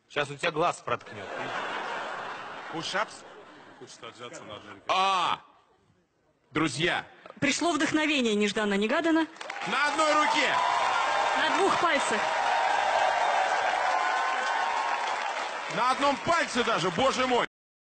Сейчас у тебя глаз проткнет. Пушапс? Хочется отжаться на жирке. Друзья, Пришло вдохновение нежданно-негаданно. на одной руке. На 2 пальцах. На одном пальце даже, боже мой.